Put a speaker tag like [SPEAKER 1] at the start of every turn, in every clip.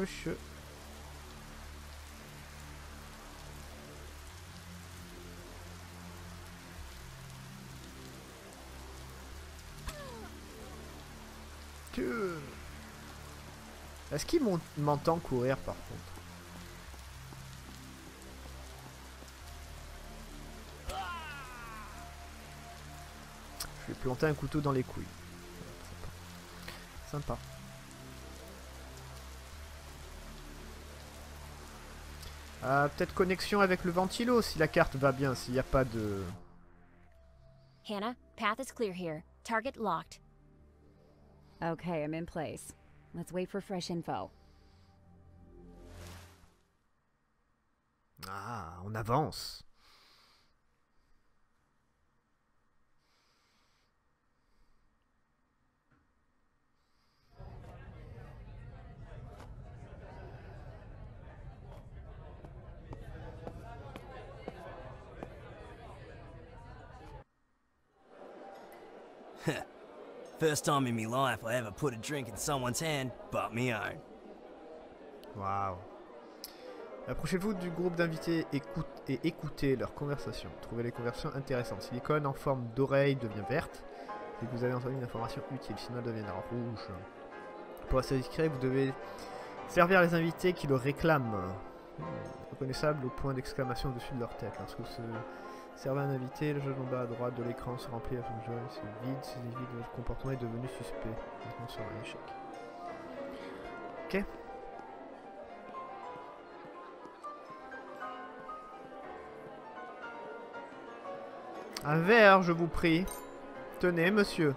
[SPEAKER 1] monsieur. Est-ce qu'il m'entend courir par contre? Je vais planter un couteau dans les couilles. Sympa. Peut-être connexion avec le ventilo si la carte va bien, s'il n'y a pas de...
[SPEAKER 2] Hannah, path is clear here. Target locked.
[SPEAKER 3] Okay, I'm in place. Let's wait for fresh info.
[SPEAKER 1] Ah, on avance.
[SPEAKER 4] First time in my life I ever put a drink in someone's hand but me own.
[SPEAKER 1] Waouh. Approchez-vous du groupe d'invités et écoutez leurs conversations. Trouvez les conversations intéressantes. Si l'icône en forme d'oreille devient verte, c'est que vous avez entendu une information utile. Sinon, elle deviendra rouge. Pour rester discret, vous devez servir les invités qui le réclament. Reconnaissable au point d'exclamation au-dessus de leur tête. Lorsque vous servez un invité, le jeu en bas à droite de l'écran se remplit avec le jeu. C'est vide, si votre comportement est devenu suspect. Maintenant sur un échec. Ok. Un verre, je vous prie. Tenez, monsieur.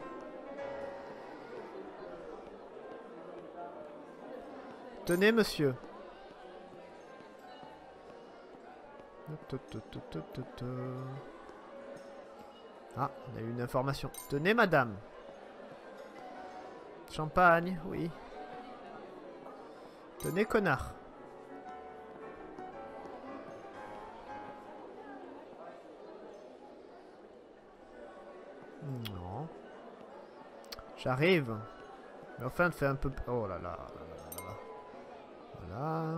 [SPEAKER 1] Tenez, monsieur. Ah, on a eu une information. Tenez, madame. Champagne, oui. Tenez, connard. Non. J'arrive. Mais enfin, fait un peu... Oh là là. Voilà.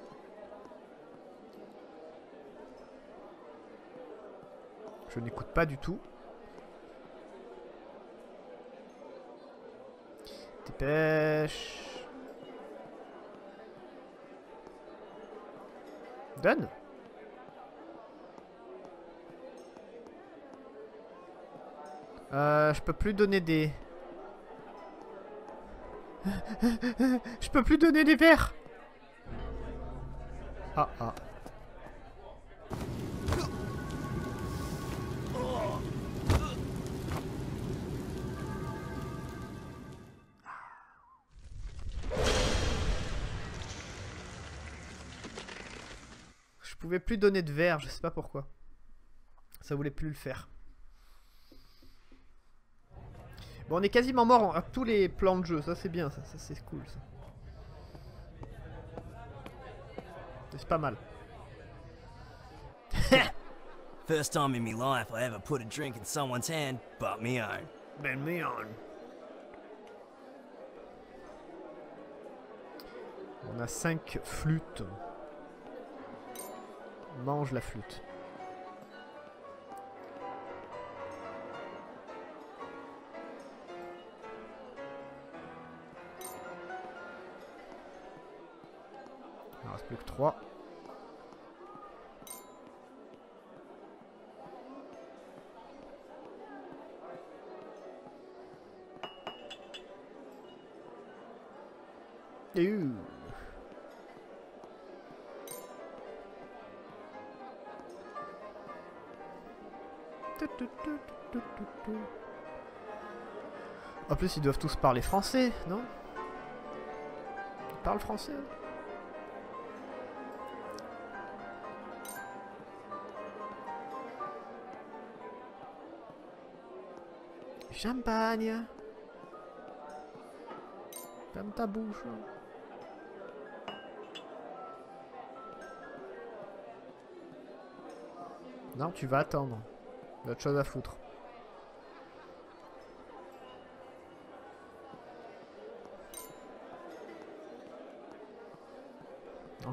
[SPEAKER 1] Je n'écoute pas du tout. Dépêche. Donne. Je peux plus donner des... Je peux plus donner des verres. Ah ah. Je pouvais plus donner de verre, je sais pas pourquoi. Ça voulait plus le faire. Bon, on est quasiment mort à tous les plans de jeu, ça c'est bien, ça c'est cool ça. C'est pas mal.
[SPEAKER 4] First time in my life I ever put a drink in someone's hand but me own.
[SPEAKER 1] Ben me on. On a 5 flûtes. Mange la flûte. Il ne reste plus que 3. En plus, ils doivent tous parler français, non? Ils parlent français? Champagne. Ferme ta bouche. Non, tu vas attendre. Il y a autre chose à foutre.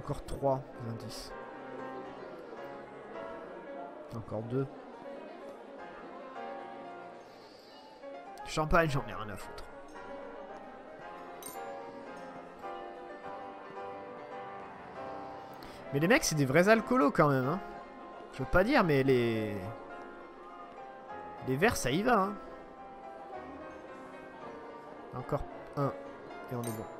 [SPEAKER 1] Encore 3 indices. Encore 2. Champagne, j'en ai rien à foutre. Mais les mecs, c'est des vrais alcoolos quand même. Hein. Je veux pas dire, mais les verres, ça y va. Hein. Encore un. Et on est bon.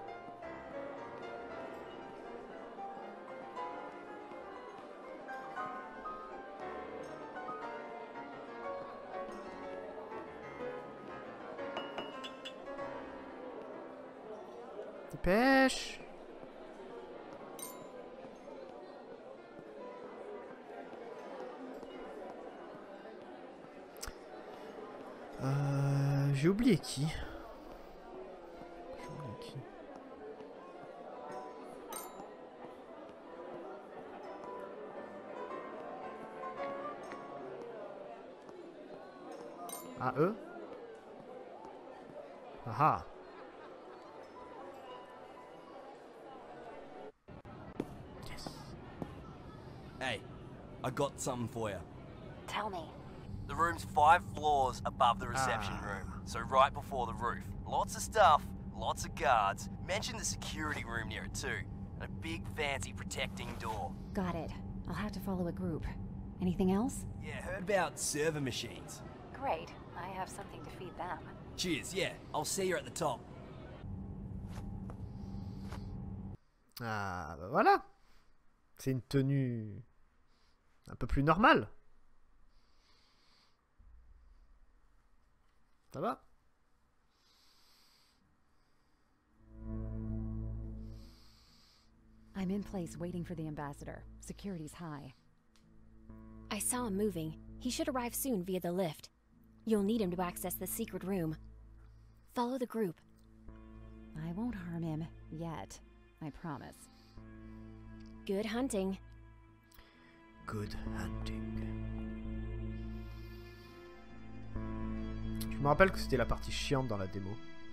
[SPEAKER 1] Dépêche. J'ai oublié qui. Ah, eux? Ah ah. Yes.
[SPEAKER 4] Hey, I got something for you.
[SPEAKER 3] Tell me.
[SPEAKER 4] The room's 5 floors above the reception room, so right before the roof. Lots of stuff, lots of guards. Mention the security room near it too. And a big fancy protecting door.
[SPEAKER 3] Got it. I'll have to follow a group. Anything else?
[SPEAKER 4] Yeah, heard about server machines.
[SPEAKER 3] Great. I have something to feed them.
[SPEAKER 4] Cheers, yeah. I'll see you at the top.
[SPEAKER 1] Ah, bah voilà. C'est une tenue un peu plus normale. Ça va?
[SPEAKER 3] I'm in place waiting for the ambassador. Security's high.
[SPEAKER 2] I saw him moving. He should arrive soon via the lift. You'll need him to access the secret room. Follow the group.
[SPEAKER 3] I won't harm him yet. I promise.
[SPEAKER 2] Good hunting.
[SPEAKER 1] Good hunting. Je me rappelle que c'était la partie chiante dans la démo.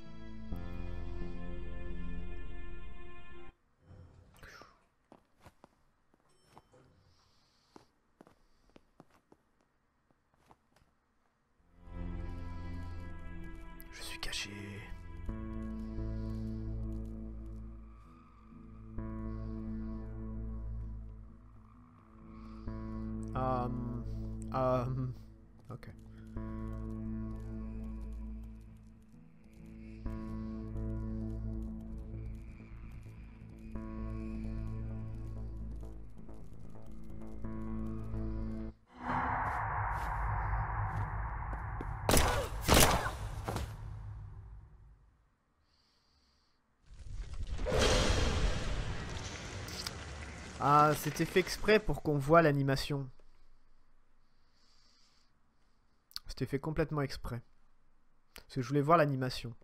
[SPEAKER 1] Je suis caché. Ok. Ah, c'était fait exprès pour qu'on voit l'animation. C'était fait complètement exprès. Parce que je voulais voir l'animation.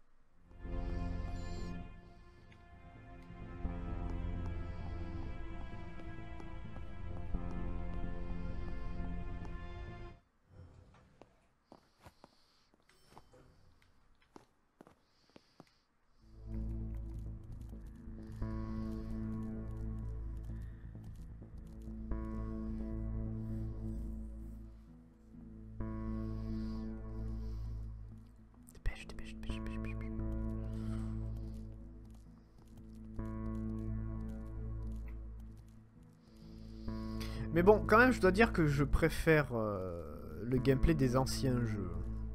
[SPEAKER 1] Mais bon, quand même, je dois dire que je préfère le gameplay des anciens jeux.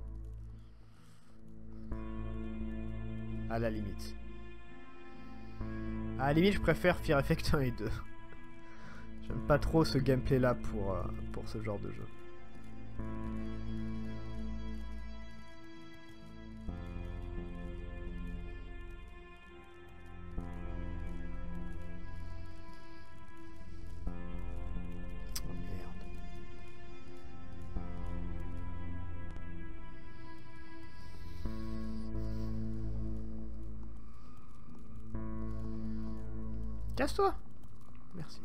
[SPEAKER 1] À la limite. À la limite, je préfère Fear Effect 1 et 2. J'aime pas trop ce gameplay là pour ce genre de jeu. Oh merde. Casse-toi. Merci.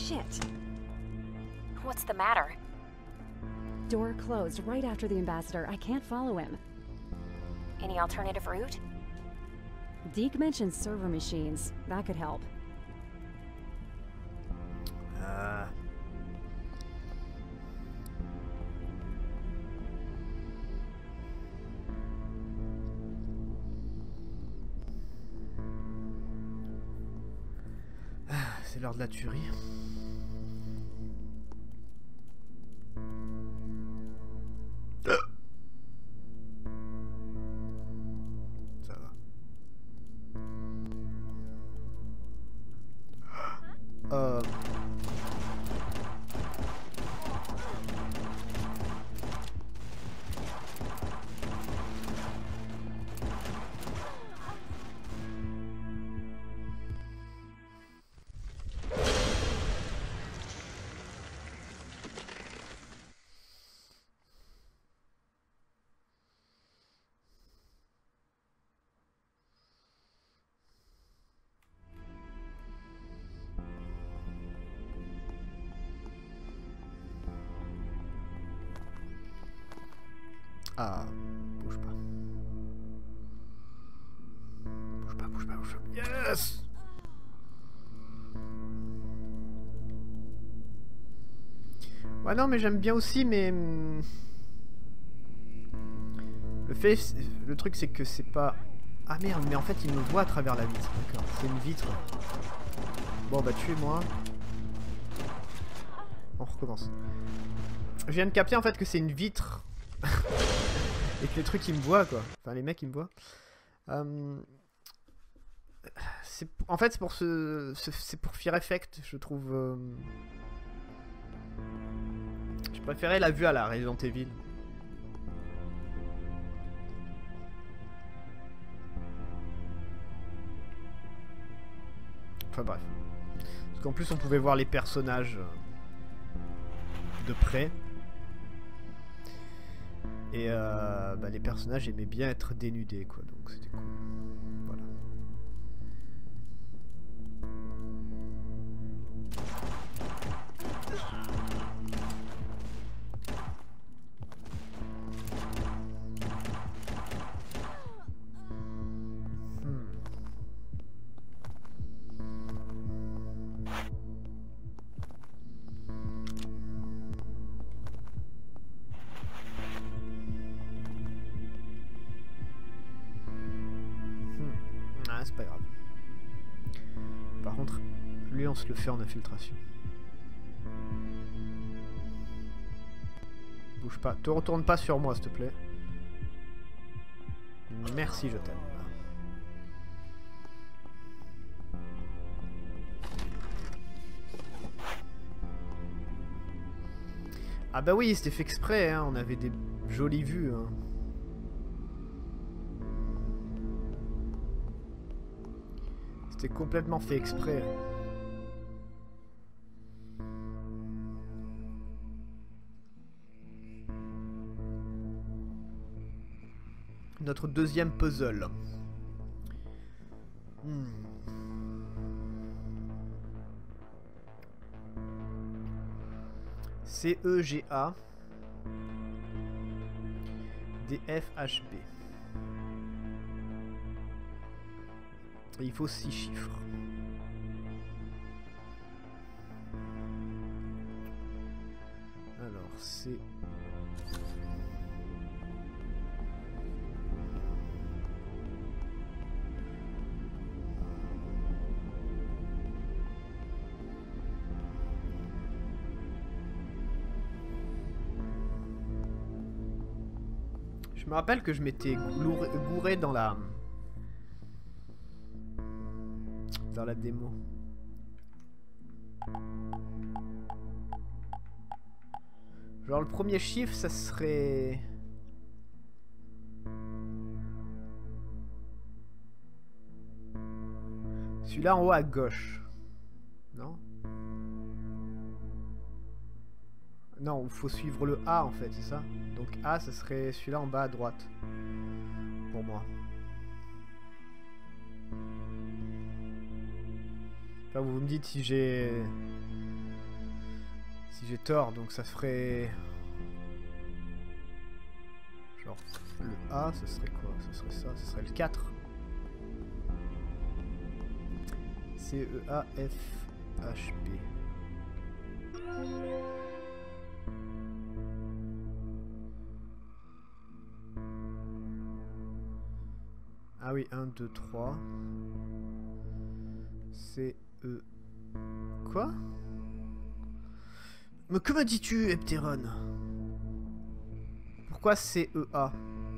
[SPEAKER 3] Shit.
[SPEAKER 2] What's the matter?
[SPEAKER 3] Door closed right after the ambassador. I can't follow him.
[SPEAKER 2] Any alternative route?
[SPEAKER 3] Deke mentioned server machines. That could help.
[SPEAKER 1] C'est l'heure de la tuerie. Ça va. Ah, bouge pas. Bouge pas, bouge pas, bouge pas. Yes! Ouais, non, mais j'aime bien aussi, mais... Le truc, c'est que c'est pas... Ah merde, mais en fait, il me voit à travers la vitre. D'accord, c'est une vitre. Bon, bah, tuez-moi. On recommence. Je viens de capter, en fait, que c'est une vitre... Et que les trucs ils me voient quoi. Enfin les mecs ils me voient. En fait c'est pour c'est pour Fear Effect je trouve. Je préférais la vue à la Resident Evil. Enfin bref. Parce qu'en plus on pouvait voir les personnages de près. Et bah, les personnages aimaient bien être dénudés quoi, donc c'était cool. Voilà. C'est pas grave. Par contre, lui on se le fait en infiltration. Bouge pas. Te retourne pas sur moi s'il te plaît. Merci, je t'aime. Ah bah oui, c'était fait exprès, hein. On avait des jolies vues. Hein. C'était complètement fait exprès. Notre deuxième puzzle. CEGA DFHB. Il faut 6 chiffres. Alors c'est... Je me rappelle que je m'étais gouré dans la démo. Genre le premier chiffre ça serait... Celui-là en haut à gauche. Non? Non, il faut suivre le A en fait, c'est ça? Donc A, ça serait celui-là en bas à droite. Pour moi. Enfin, vous me dites si j'ai... Si j'ai tort, donc ça ferait... Genre, le A, ce serait quoi? Ce serait ça, ce serait le 4. C-E-A-F-H-P. Ah oui, 1, 2, 3. C-E... Quoi? Mais que me dis-tu, Heptéron? Pourquoi C-E-A?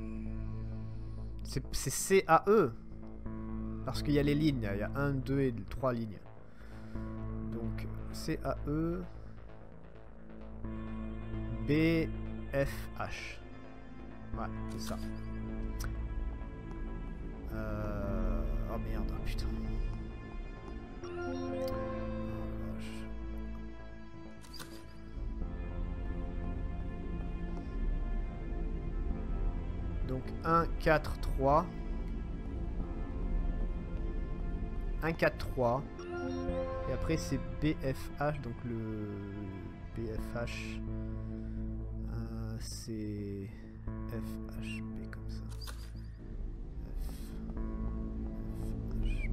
[SPEAKER 1] C'est C-A-E. Parce qu'il y a les lignes, il y a 1, 2 et 3 lignes. Donc C-A-E... B-F-H. Ouais, c'est ça. Oh merde, putain. Donc 1, 4, 3. 1, 4, 3. Et après c'est BFH, donc le BFH c'est FHB comme ça. FHB.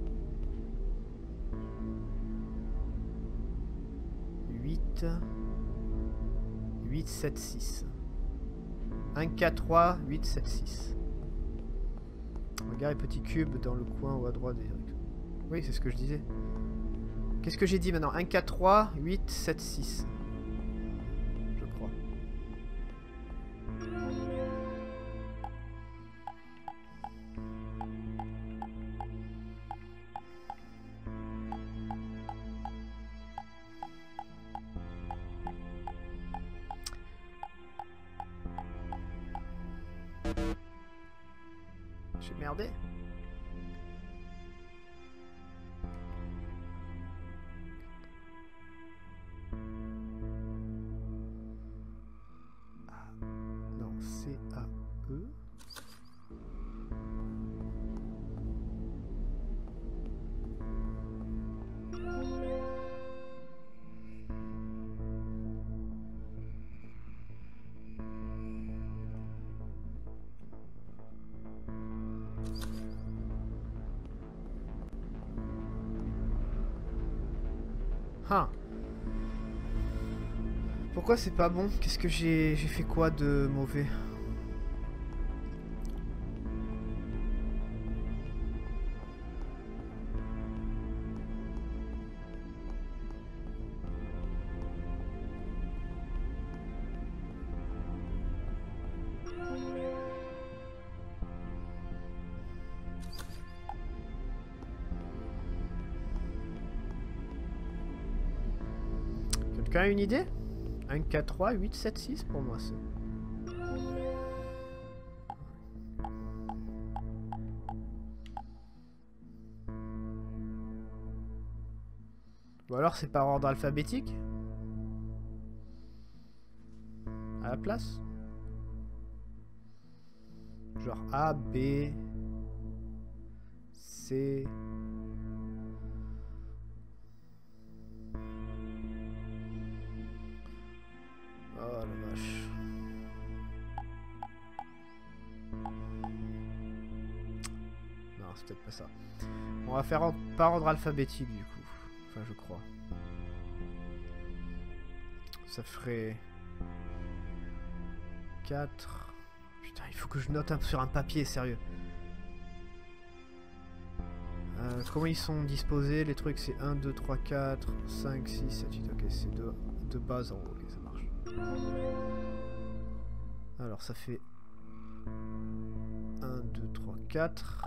[SPEAKER 1] 8 8, 7, 6. 1, 4, 3, 8, 7, 6. Regarde les petits cubes dans le coin ou à droite. Oui, c'est ce que je disais. Qu'est-ce que j'ai dit maintenant? 1, 4, 3, 8, 7, 6. Je crois. J'ai merdé. Non, C-A-E. Ah. Pourquoi c'est pas bon? Qu'est-ce que j'ai fait quoi de mauvais? Quelqu'un a une idée? 1, 4, 3, 8, 7, 6 pour moi c'est. Ou alors c'est par ordre alphabétique? À la place? Genre A, B, C... Oh la vache. Non, c'est peut-être pas ça. On va faire par ordre alphabétique du coup. Enfin, je crois. Ça ferait... 4... Putain, il faut que je note sur un papier, sérieux. Comment ils sont disposés les trucs? C'est 1, 2, 3, 4, 5, 6, 7, 8. Ok, c'est de base en haut. Ok, ça marche. Alors ça fait 1, 2, 3, 4.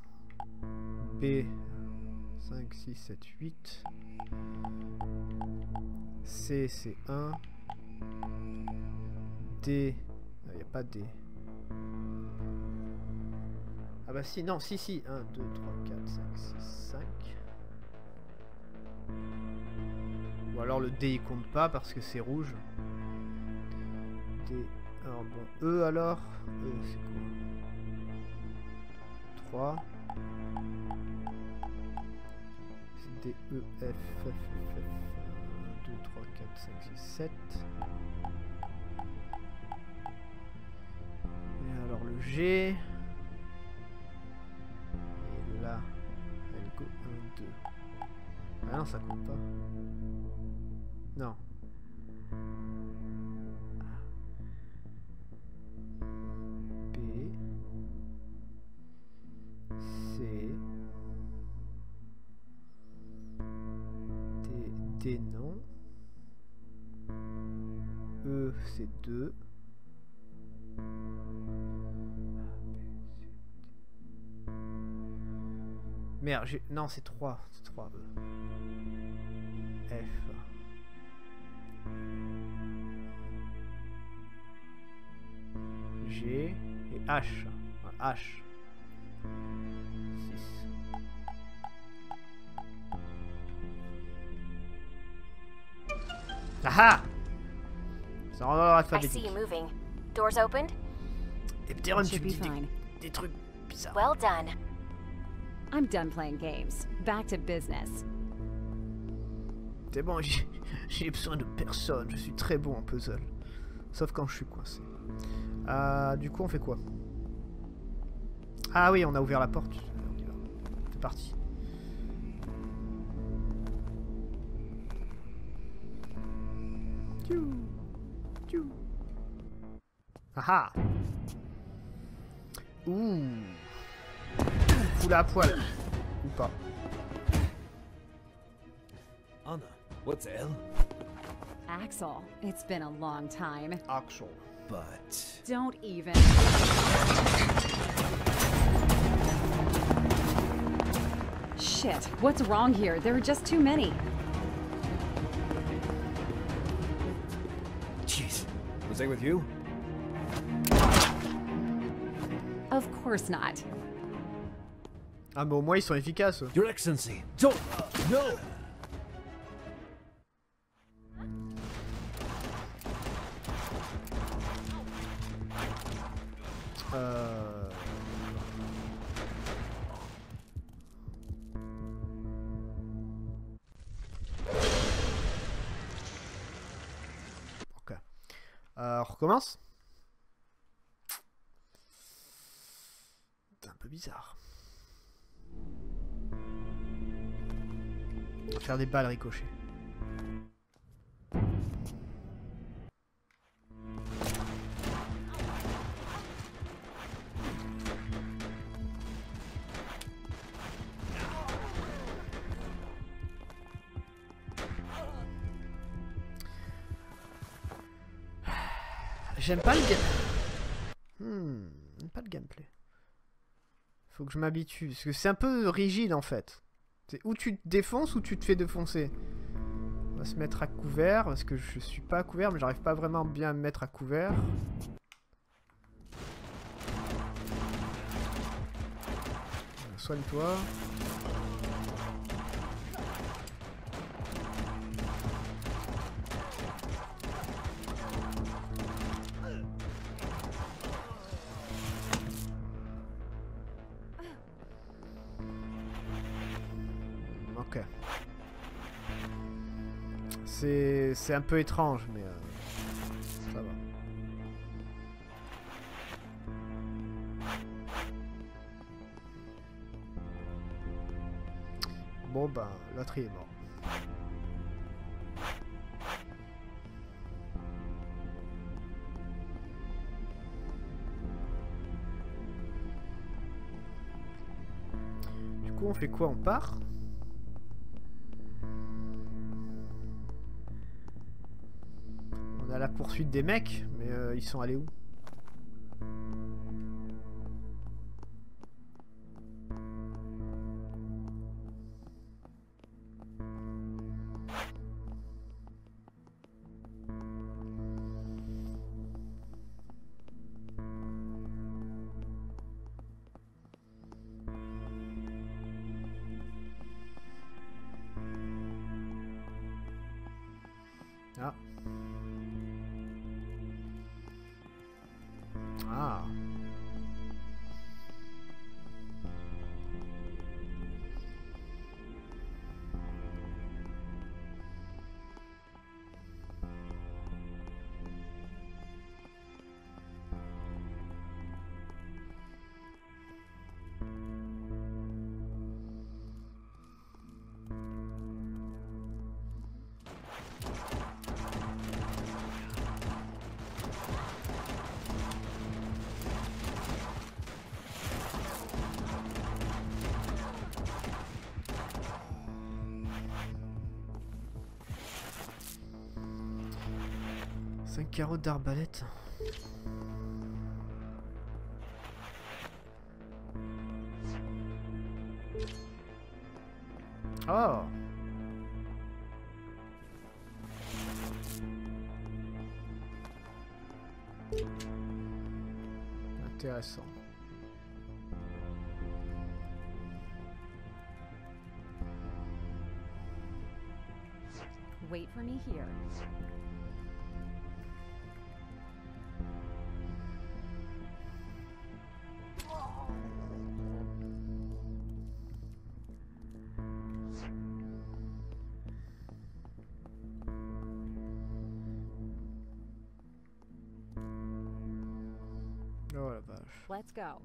[SPEAKER 1] B 5, 6, 7, 8. C c'est 1. D. Il n'y a pas D. Ah bah si, non, si. 1, 2, 3, 4, 5, 6, 5. Ou alors le D il compte pas parce que c'est rouge. D. Alors bon, E alors. E c'est quoi? 3. C'est D, E, F, F, F, F. 1, 2, 3, 4, 5, 6, 7. Et alors le G. Et là, elle go 1, 2. Ah non, ça compte pas. Non. B. C. D non. E c'est 2. Merde, non c'est 3. C'est 3 E. F. G et H. H. 6. Ah! Ça rend dans l'ordre
[SPEAKER 2] I
[SPEAKER 1] alphabétique.
[SPEAKER 2] see you moving. Doors opened?
[SPEAKER 1] Epteron, tu
[SPEAKER 3] Should
[SPEAKER 1] me
[SPEAKER 3] be
[SPEAKER 1] dis
[SPEAKER 3] fine.
[SPEAKER 1] des trucs bizarres.
[SPEAKER 2] Well done.
[SPEAKER 3] I'm done playing games. Back to business.
[SPEAKER 1] C'est bon, j'ai besoin de personne. Je suis très bon en puzzle. Sauf quand je suis coincé. Du coup, on fait quoi? Ah oui, on a ouvert la porte. On y va. C'est parti. Tchou. Tchou. Ah ah. Ouh. Foule à poil. Ou pas.
[SPEAKER 5] Anna, what the hell?
[SPEAKER 3] Axel, it's been a long time.
[SPEAKER 1] Axel.
[SPEAKER 5] But...
[SPEAKER 3] Don't even. Shit, what's wrong here? There are just too many.
[SPEAKER 5] Jeez. Was they with you?
[SPEAKER 3] Of course not.
[SPEAKER 1] Ah mais au moins ils sont efficaces.
[SPEAKER 5] Your Excellency, don't... no!
[SPEAKER 1] Ok. On recommence. C'est un peu bizarre. On va faire des balles ricochées. J'aime pas le j'aime pas le gameplay. Faut que je m'habitue, parce que c'est un peu rigide en fait. C'est ou tu te défonces ou tu te fais défoncer. On va se mettre à couvert, parce que je suis pas à couvert, mais j'arrive pas vraiment bien à me mettre à couvert. Soigne-toi. Ok. C'est un peu étrange, mais ça va. Bon ben, l'autre il est mort. Du coup on fait quoi? On part? On a la poursuite des mecs, mais ils sont allés où? Ah. Ah. 5 carreaux d'arbalète. Oh! Intéressant.
[SPEAKER 3] Wait for me here.
[SPEAKER 1] Oh la vache.
[SPEAKER 3] Let's go.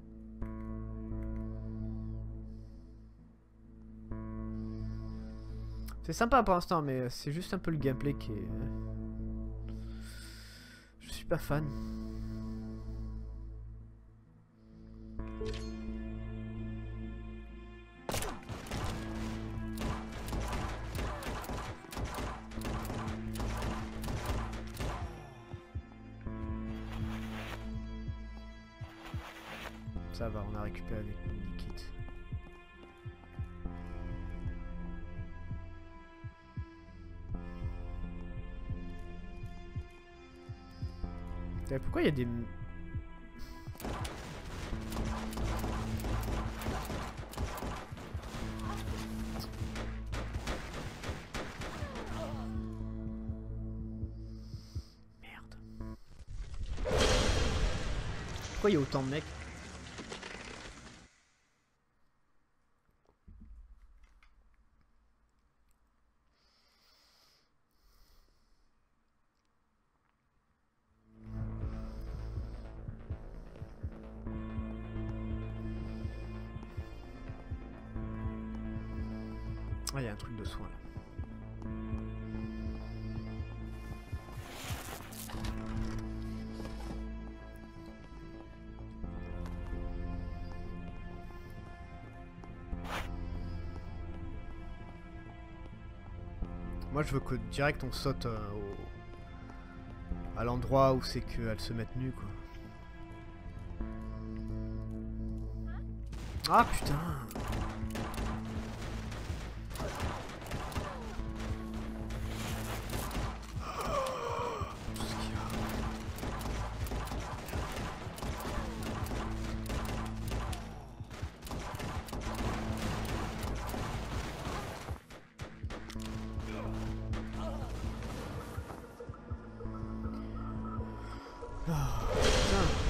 [SPEAKER 1] C'est sympa pour l'instant, mais c'est juste un peu le gameplay qui est... Je suis pas fan. Ça va, on a récupéré les kits. Pourquoi il y a des... Merde. Pourquoi il y a autant de mecs? Ah, il y a un truc de soin là. Moi je veux que direct on saute à l'endroit où c'est qu'elles se mettent nues quoi. Ah putain! Oh, putain.